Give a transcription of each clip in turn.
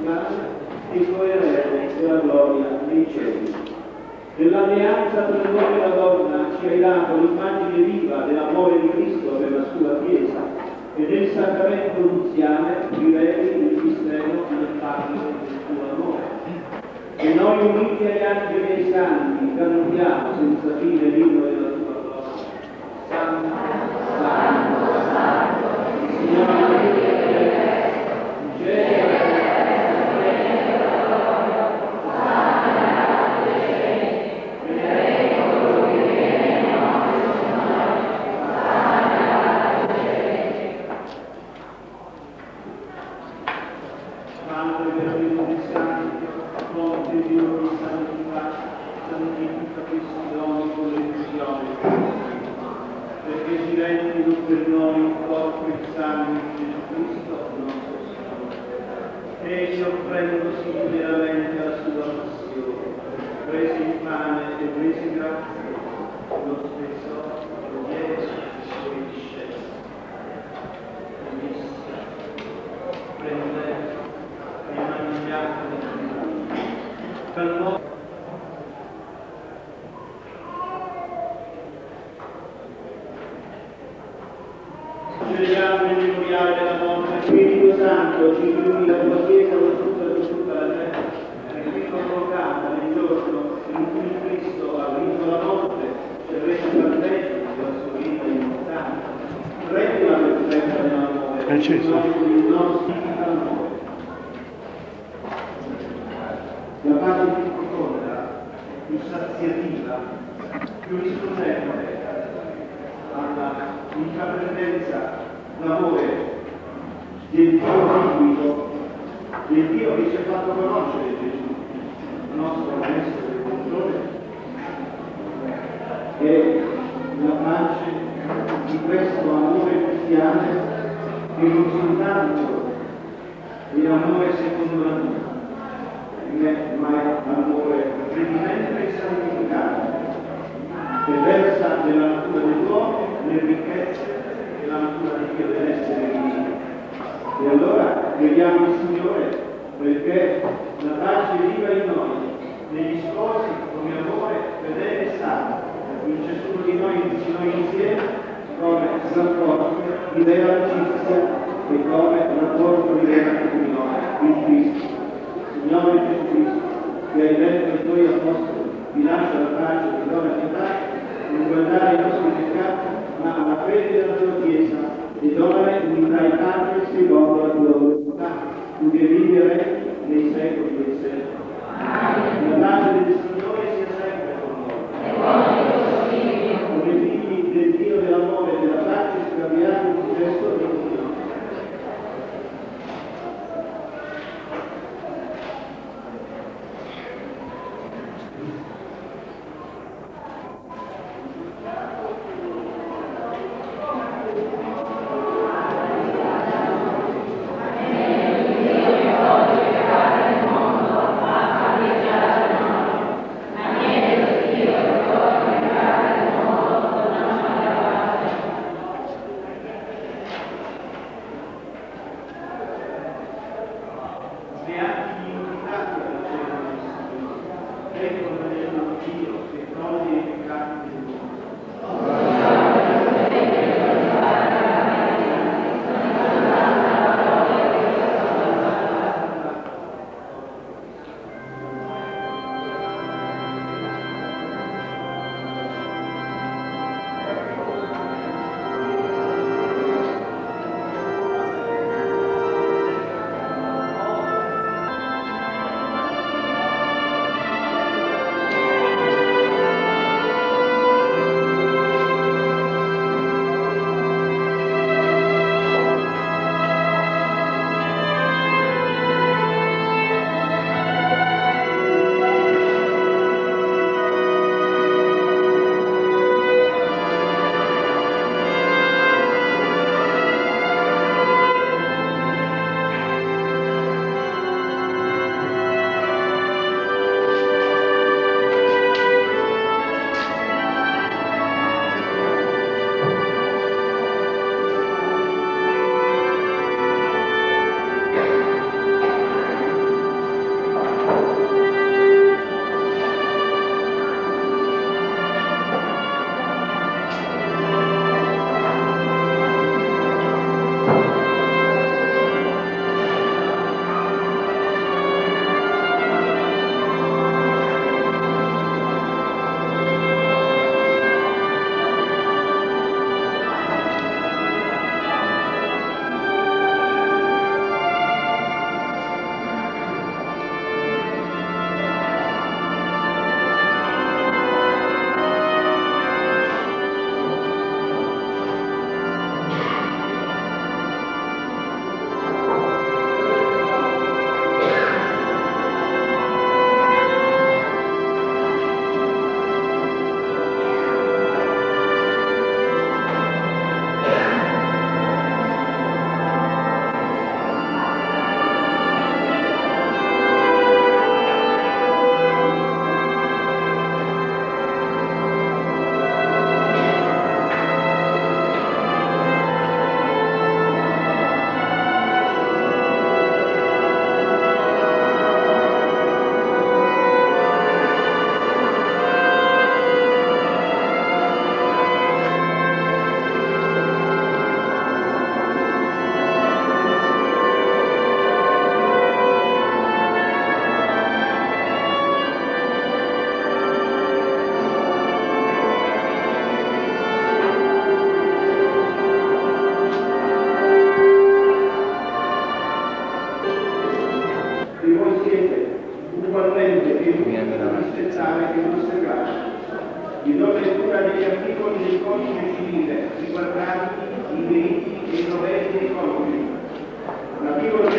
spirituale e coerere della gloria dei cieli. Nell'alleanza tra l'uomo e la donna ci hai dato l'immagine viva dell'amore di Cristo per la sua Chiesa e nel sacramento nuziale riveli il mistero del patto del tuo amore. E noi uniti agli angeli e ai santi cantiamo senza fine l'inno della tua gloria. Santo, Santo, Santo, Signore Dio, cielo. Perché ci rendino per noi il corpo e il sangue di Gesù Cristo, nostro Signore. Egli offrendosi veramente alla sua passione, prese il pane e prese grazie, lo spezzò, lo diede ai suoi discepoli. E disse: prendete e mangiate di più. Per noi celebriamo il memoriale della morte. Spirito Santo ci illumina la tua Chiesa con tutta la terra, e qui convocata nel giorno in cui Cristo ha vinto la morte, ci ha reso partecipi della sua vita immortale. Rendila perfetta nell'amore, con il nostro amore. La pace più profonda, più saziativa, più rispondente alla intraprendenza, l'amore del Dio gratuito, del Dio che ci ha fatto conoscere Gesù, il nostro Maestro e Controllore, e la pace di questo amore cristiano che non soltanto è l'amore secondo la vita, ma è l'amore redimento e santificato, che versa nella natura dell'uomo, nelle ricchezze e la natura di Dio dell'essere divino. E allora preghiamo il Signore perché la pace viva in noi, negli sposi, come amore fedele e santo, in ciascuno di noi insieme, come rapporto di vera amicizia e come rapporto di vera comunione in Cristo. Signore Gesù Cristo, che hai detto ai tuoi apostoli, vi lascia la pace, ti do la pietà, non guardare i nostri peccati, ma alla fede della tua Chiesa, e donare unità ai Padri secondo la tua volontà, tu che vivi e regni nei secoli dei secoli. La pace del Signore sia sempre con noi. Come figli del Dio dell'amore e della pace scambiamo il gesto di comunione.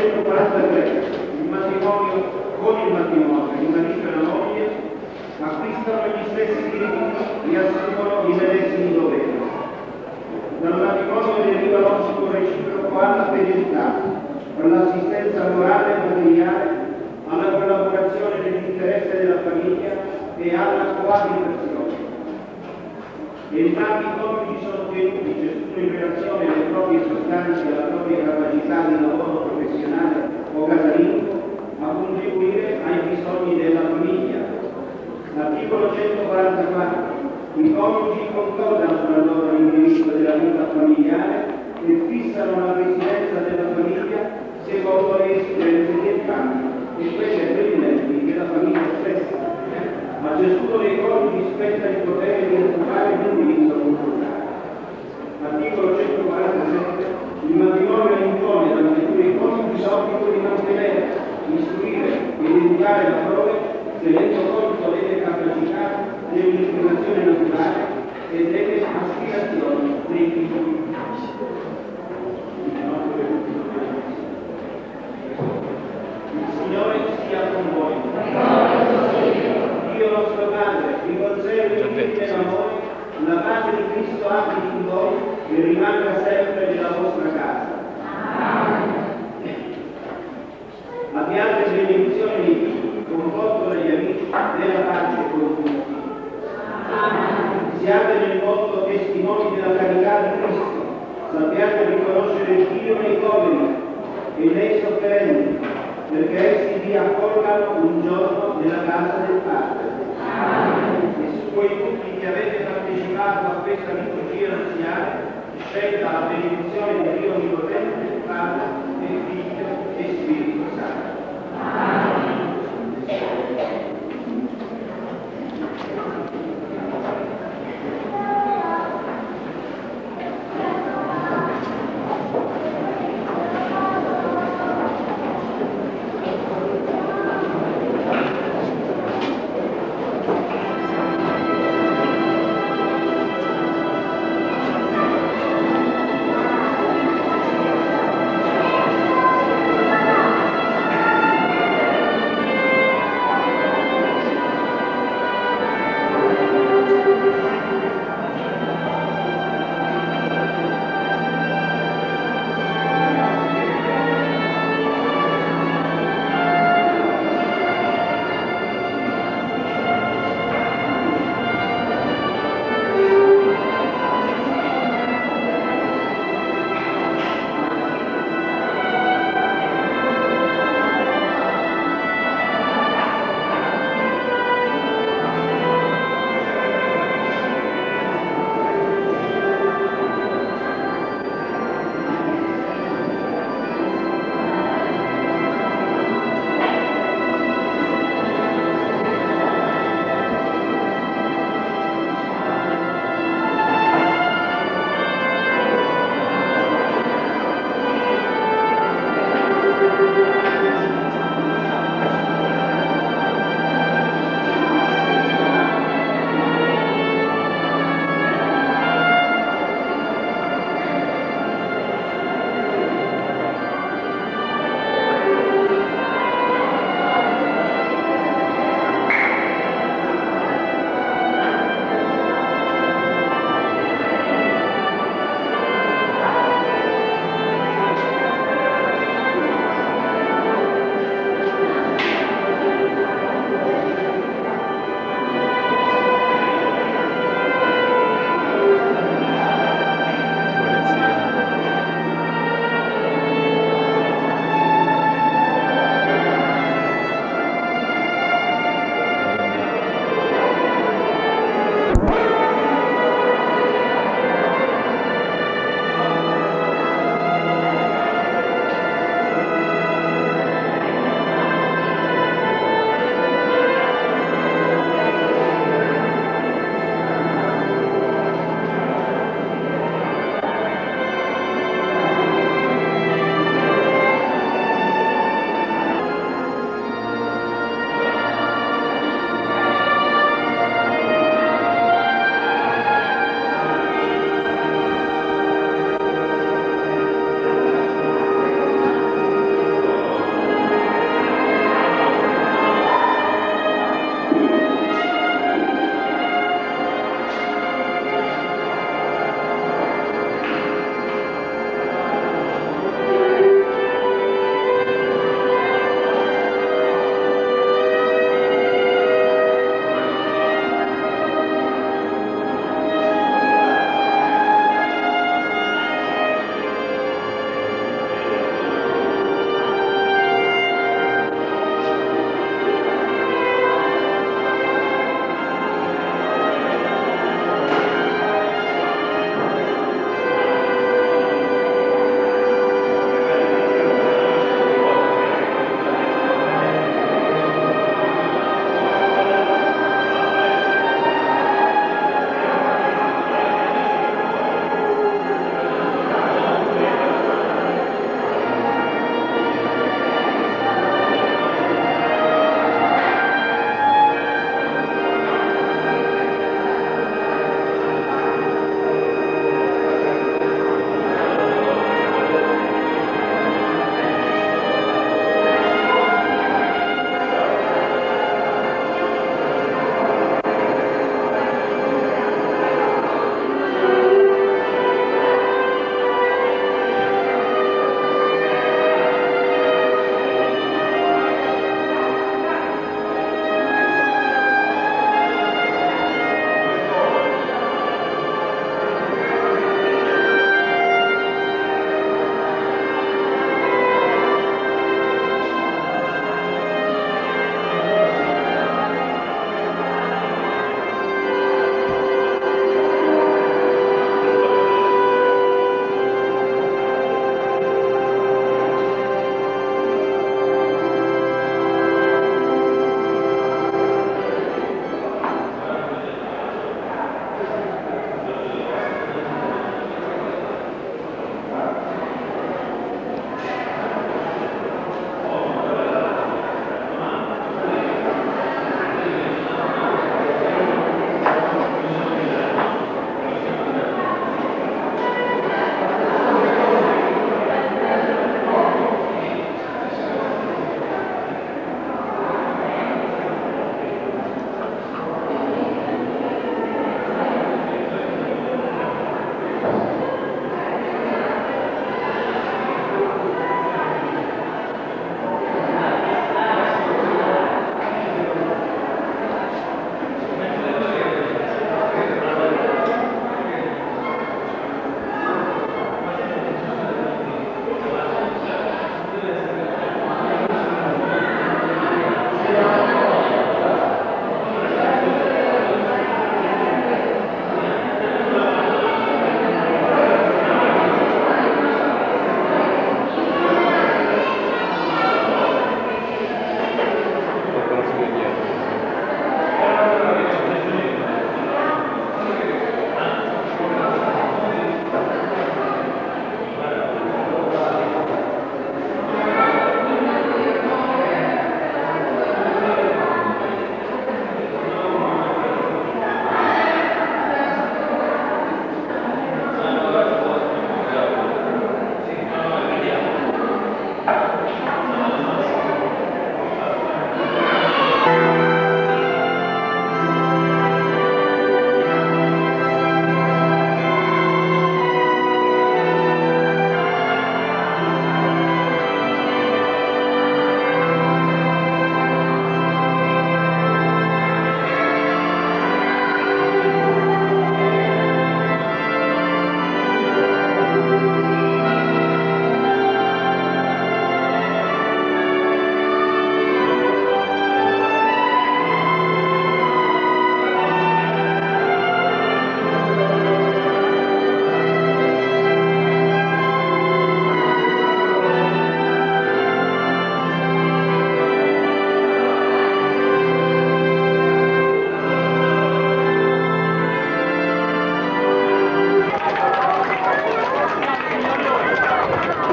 1943 il matrimonio con il marito e la moglie acquistano gli stessi diritti e assumono i medesimi doveri. Dal matrimonio deriva l'obbligo reciproco alla fedeltà, all'assistenza morale e materiale, alla collaborazione nell'interesse della famiglia e alla coabitazione. Entrambi i coniugi sono tenuti, ciascuno in relazione alle proprie sostanze e alla propria capacità di lavoro professionale o casalingo, a contribuire ai bisogni della famiglia. L'articolo 144. I coniugi concordano tra loro l'indirizzo della vita familiare e fissano la residenza della famiglia secondo le esigenze di entrambi e quelle preminenti della famiglia stessa. A ciascuno dei coniugi spetta il potere di occupare l'indirizzo concordale. Articolo 147. Il matrimonio impone davanti ai coniugi l'obbligo di mantenere, istruire ed educare la prole, tenendo conto delle capacità, dell'inclinazione naturale e delle aspirazioni dei figli. Il Signore sia con voi. Dio nostro Padre vi conservi nell'amore, la pace di Cristo abiti in voi e rimanga sempre nella vostra casa. Abbiate benedizione dei figli, conforto degli amici, nella pace con tutti. Siate nel mondo testimoni della carità di Cristo, sappiate riconoscere Dio nei poveri e nei sofferenti, perché essi vi accolgano un giorno nella casa del Padre. E su voi tutti che avete partecipato a questa liturgia anziana, scenda la benedizione di Dio Onnipotente, Padre e Figlio e Spirito Santo.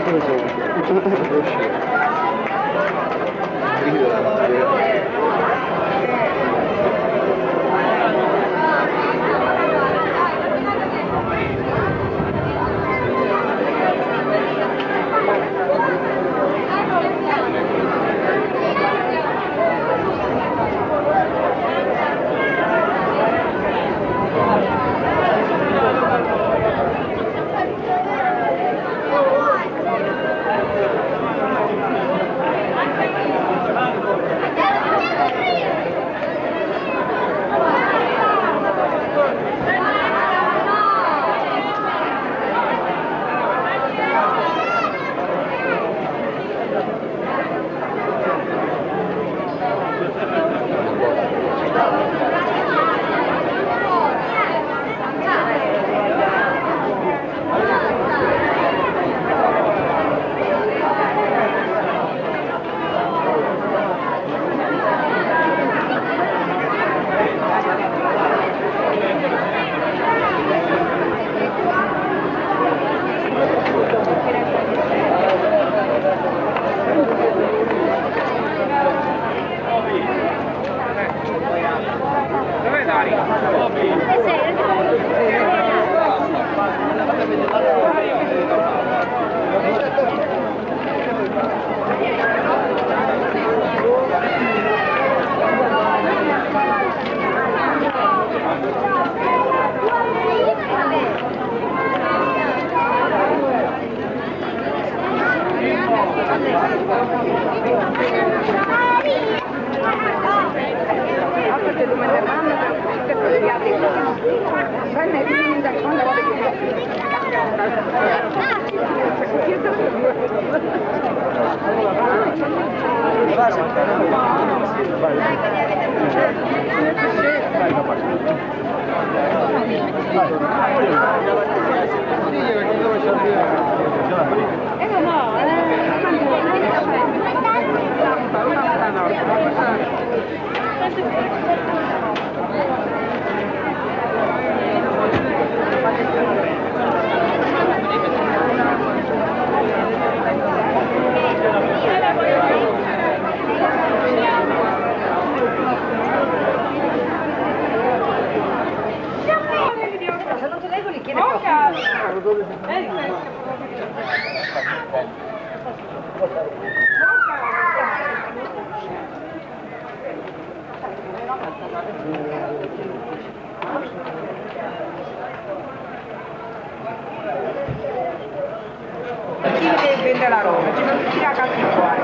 Vende la roba, ci non si tira a casa fuori.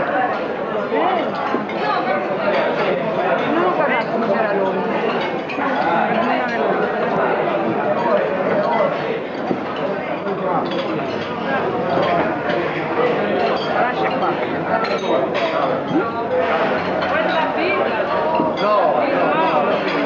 Non ho parlato come c'era l'uomo. Lascia qua. Questa è la figlia? No.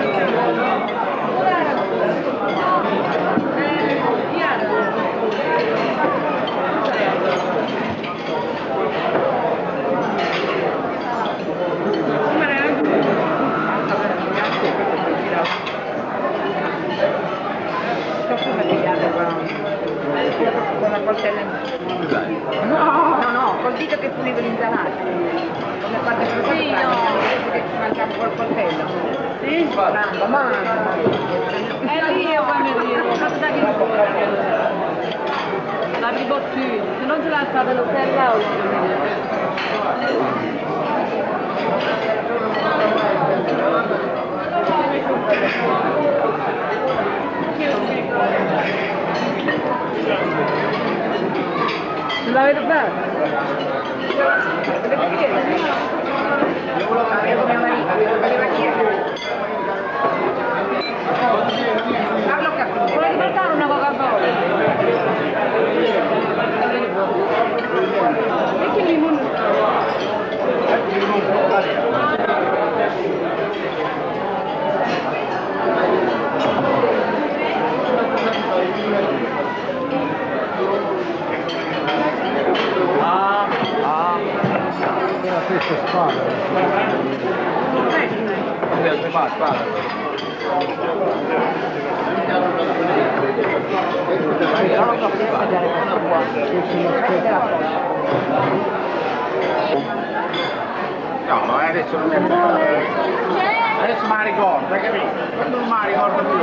Con la coltella in no, col dito che pulivo l'insalata. Come fate per fare? Che ci mangiamo col coltello. Sì? Brando, ma lì io quando dico, fatto da che la ribottini, se non ce l'ha fatta l'hotel la vedo bene. Carlo capito. Vuoi portare una Coca-Cola? E che limone? Questa spada. Spada. Non lo so, No, ma adesso non è vero. Adesso me la ricordo, hai capito? Quando non me la ricordo più.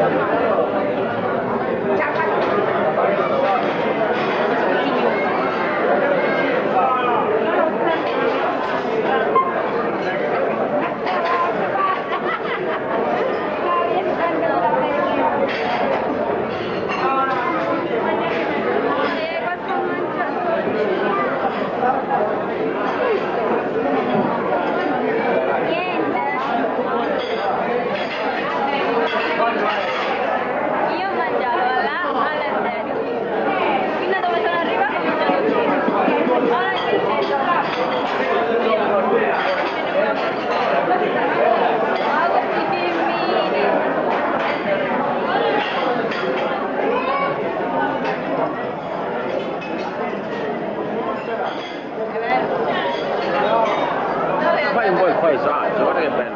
Fai un po' il paesaggio, guarda che bello.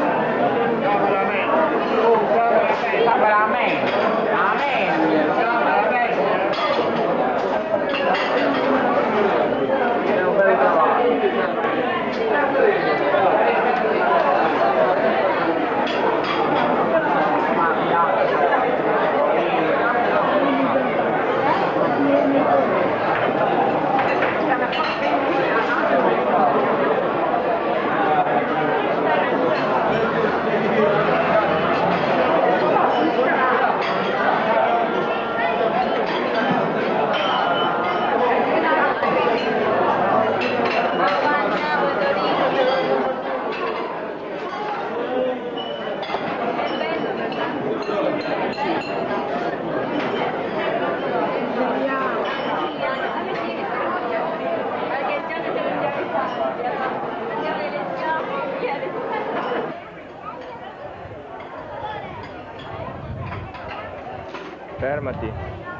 Fermati.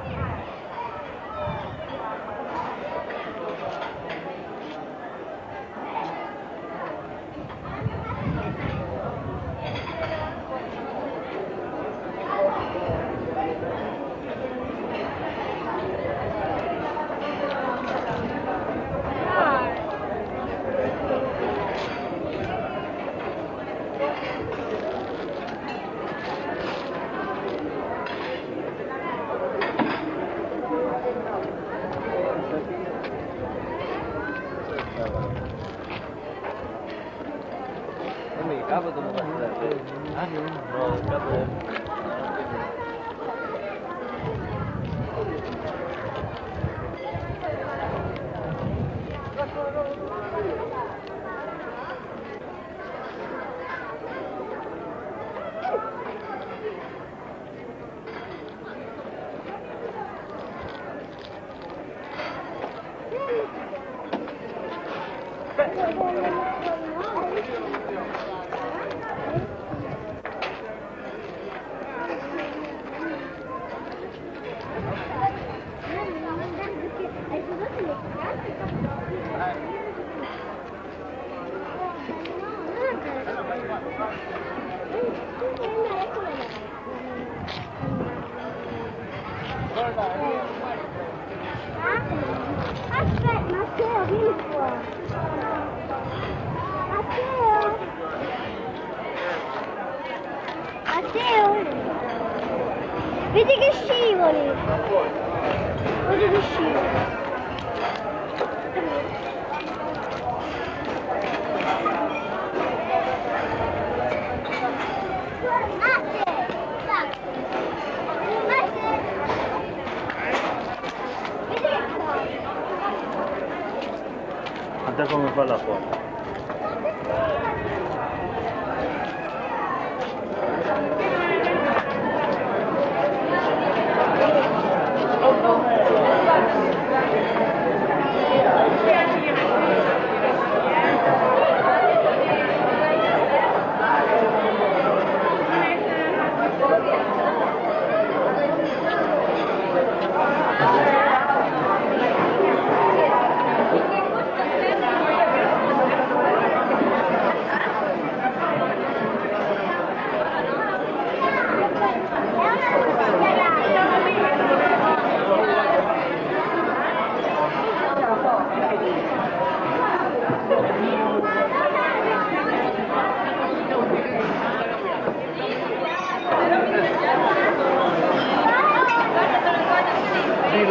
Il capo dove va? No, il capo... Aspetta, Matteo, vieni qua. Matteo! Matteo! Vedi che scivoli! Vedi che scivoli! Guarda come fa la foto.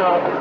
no.